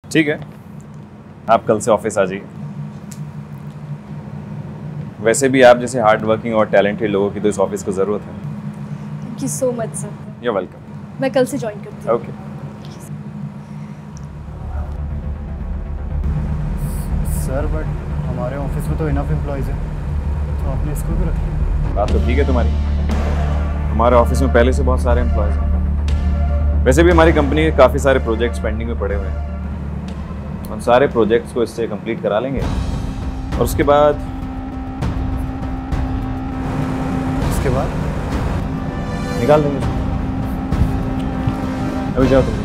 ठीक है, आप कल से ऑफिस आ जाइए। वैसे भी आप जैसे हार्ड वर्किंग और टैलेंटेड लोगों की तो इस ऑफिस को ज़रूरत है। Thank you so much sir. You welcome. मैं कल से ज्वाइन करती हूँ। ओके। सर बट हमारे ऑफिस में तो इनफ एम्प्लॉयज़ हैं, तो आपने इसको भी रख लिया। बात तो ठीक है तुम्हारी, हमारे ऑफिस में पहले से बहुत सारे एम्प्लॉयज़ हैं। वैसे भी हमारी कंपनी के काफ़ी सारे प्रोजेक्ट्स पेंडिंग में पड़े हुए हैं। हम सारे प्रोजेक्ट्स को इससे कंप्लीट करा लेंगे और उसके बाद निकाल देंगे। अभी जाओ तुम।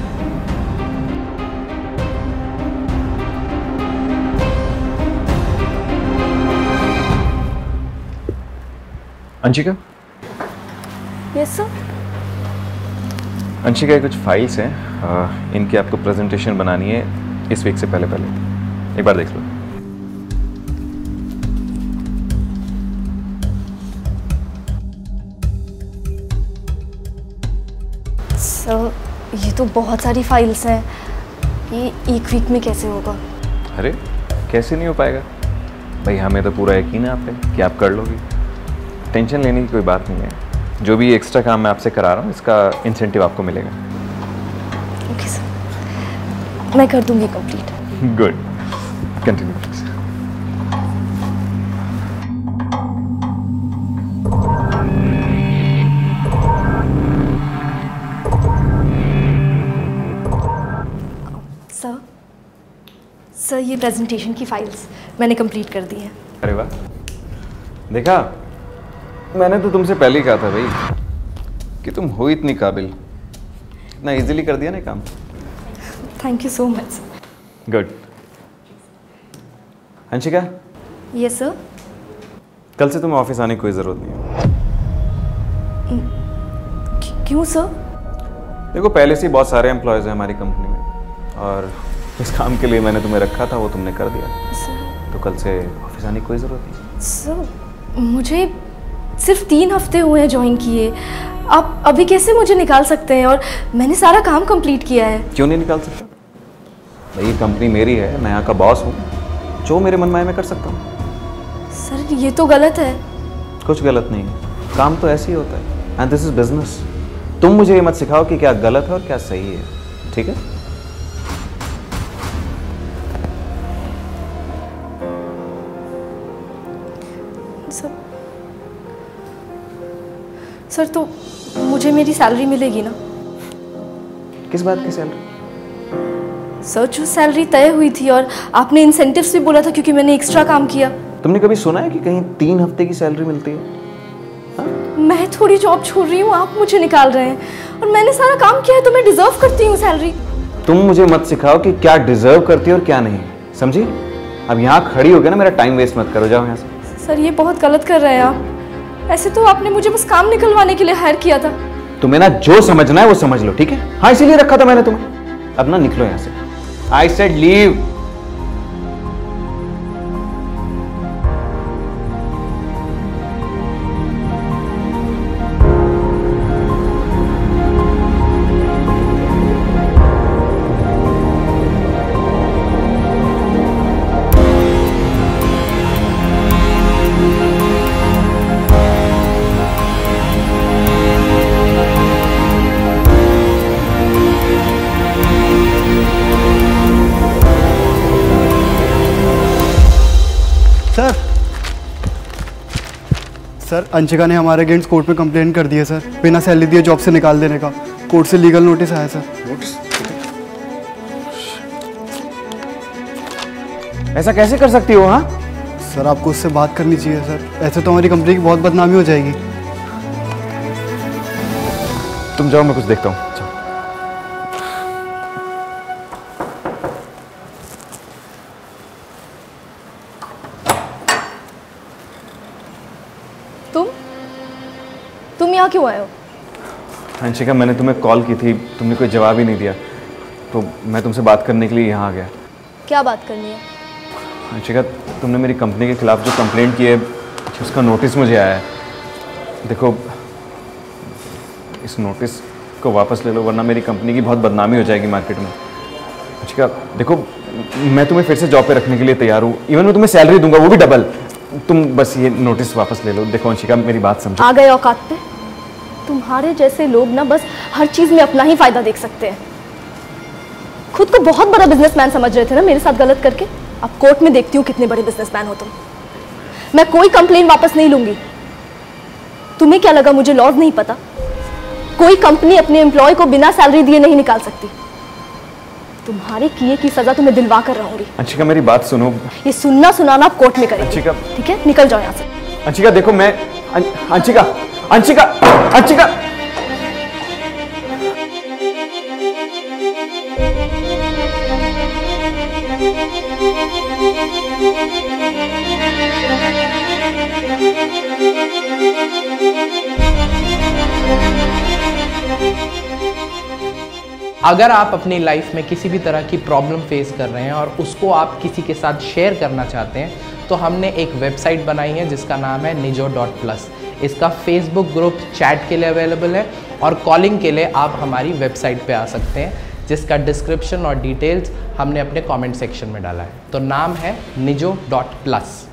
अंशिका। Yes sir. अंशिका, कुछ फाइल्स हैं, इनकी आपको प्रेजेंटेशन बनानी है इस वीक से पहले पहले। एक बार देख लो। सर ये तो बहुत सारी फाइल्स हैं, ये एक वीक में कैसे होगा? अरे कैसे नहीं हो पाएगा भाई, हमें तो पूरा यकीन है आप पे कि आप कर लोगी। टेंशन लेने की कोई बात नहीं है। जो भी एक्स्ट्रा काम मैं आपसे करा रहा हूँ इसका इंसेंटिव आपको मिलेगा। ओके सर, मैं कर दूंगी complete. Good, continue please. Sir ये प्रेजेंटेशन की फाइल्स मैंने कंप्लीट कर दी हैं। अरे वाह, देखा मैंने तो तुमसे पहले ही कहा था भाई कि तुम हो इतनी काबिल। इतना इजीली कर दिया ना काम। Thank you so much. Good. Anshika. Yes sir. कल से तुम्हें ऑफिस आने की कोई ज़रूरत नहीं है। क्यों सर? देखो पहले से ही बहुत सारे एम्प्लॉयज़ हैं हमारी कंपनी में और जिस काम के लिए मैंने तुम्हें रखा था वो तुमने कर दिया। सर तो कल से ऑफिस आने की कोई ज़रूरत नहीं। सर मुझे सिर्फ 3 हफ्ते हुए हैं ज्वाइन किए, आप अभी कैसे मुझे निकाल सकते हैं? और मैंने सारा काम कंप्लीट किया है। क्यों नहीं निकाल सकता भाई, ये कंपनी मेरी है, मैं यहाँ का बॉस हूँ, जो मेरे मन में आए मैं कर सकता हूँ। सर ये तो गलत है। कुछ गलत नहीं है, काम तो ऐसे ही होता है एंड दिस इज बिजनेस। तुम मुझे ये मत सिखाओ कि क्या गलत है और क्या सही है, ठीक है? सर तो मुझे मेरी सैलरी मिलेगी ना? किस बात की सैलरी? सर जो सैलरी तय हुई थी और आपने इंसेंटिव्स भी बोला था क्योंकि मैंने एक्स्ट्रा काम किया। तुमने कभी सुना है कि कहीं 3 हफ्ते की सैलरी मिलती है? हा? मैं थोड़ी जॉब छोड़ रही हूँ, आप मुझे निकाल रहे हैं और मैंने सारा काम किया है तो मैं डिजर्व करती हूँ सैलरी। तुम मुझे मत सिखाओ कि क्या डिजर्व करती है और क्या नहीं, समझी? अब यहाँ खड़ी हो गया ना, मेरा टाइम वेस्ट मत करो, जाओ यहाँ से। सर ये बहुत गलत कर रहे हैं आप। ऐसे तो आपने मुझे बस काम निकलवाने के लिए हायर किया था। तुम्हें ना जो समझना है वो समझ लो, ठीक है? हाँ इसीलिए रखा था मैंने तुम्हें। अब ना निकलो यहाँ से। I said leave. Sir Anshika ने हमारे अगेंस्ट कोर्ट में कंप्लेन कर दी है सर, बिना सैलरी दिए जॉब से निकाल देने का। कोर्ट से लीगल नोटिस आया सर। नोटिस? ऐसा कैसे कर सकती हो? हाँ सर आपको उससे बात करनी चाहिए सर, ऐसे तो हमारी कंपनी की बहुत बदनामी हो जाएगी। तुम जाओ, मैं कुछ देखता हूँ। तुम यहाँ क्यों आए हो? अंशिका मैंने तुम्हें कॉल की थी, तुमने कोई जवाब ही नहीं दिया, तो मैं तुमसे बात करने के लिए यहाँ आ गया। क्या बात करनी है? अंशिका तुमने मेरी कंपनी के खिलाफ जो कंप्लेंट की है उसका नोटिस मुझे आया है। देखो इस नोटिस को वापस ले लो वरना मेरी कंपनी की बहुत बदनामी हो जाएगी मार्केट में। अच्छा देखो, मैं तुम्हें फिर से जॉब पे रखने के लिए तैयार हूँ, इवन मैं तुम्हें सैलरी दूंगा, वो भी डबल। तुम बस ये नोटिस वापस ले लो। देखो अंशिका, मेरी बात समझो। आ गए औकात पे। तुम्हारे जैसे लोग ना बस हर चीज में अपना ही फायदा देख सकते हैं। खुद को बहुत बड़ा बिजनेसमैन समझ रहे थे ना मेरे साथ गलत करके। अब कोर्ट में देखती हूँ कितने बड़े बिजनेसमैन हो तुम। मैं कोई कंप्लेन वापस नहीं लूंगी। तुम्हें क्या लगा मुझे लॉज नहीं पता? कोई कंपनी अपने एम्प्लॉय को बिना सैलरी दिए नहीं निकाल सकती। तुम्हारे किए की सजा तुम्हें दिलवा कर रहूंगी। अंशिका मेरी बात सुनो। ये सुनना सुनाना आप कोर्ट में करेंगे। अंशिका, ठीक है, निकल जाओ यहाँ से। अंशिका देखो, मैं अंशिका अंशिका अंशिका अगर आप अपनी लाइफ में किसी भी तरह की प्रॉब्लम फेस कर रहे हैं और उसको आप किसी के साथ शेयर करना चाहते हैं तो हमने एक वेबसाइट बनाई है जिसका नाम है nijo.plus। इसका फेसबुक ग्रुप चैट के लिए अवेलेबल है और कॉलिंग के लिए आप हमारी वेबसाइट पे आ सकते हैं, जिसका डिस्क्रिप्शन और डिटेल्स हमने अपने कमेंट सेक्शन में डाला है। तो नाम है nijo.plus।